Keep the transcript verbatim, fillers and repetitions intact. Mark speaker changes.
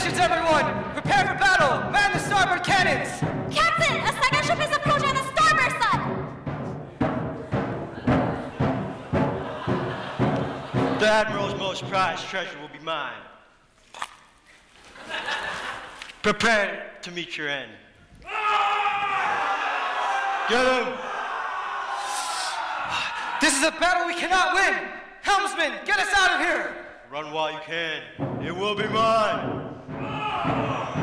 Speaker 1: Congratulations, everyone! Prepare for battle! Man the starboard cannons!
Speaker 2: Captain, a second ship is approaching on the starboard side!
Speaker 3: The Admiral's most prized treasure will be mine. Prepare to meet your end. Get him!
Speaker 1: This is a battle we cannot win! Helmsman, get us out of here!
Speaker 3: Run while you can. It will be mine.